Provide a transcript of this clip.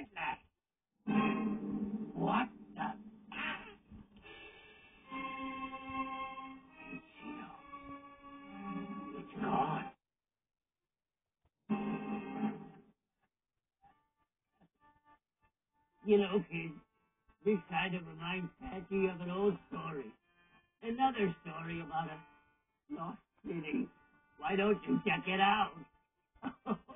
that? What the? It's gone. You know, kid, this kind of reminds Patchy of an old story. Another story about a lost city. Why don't you check it out?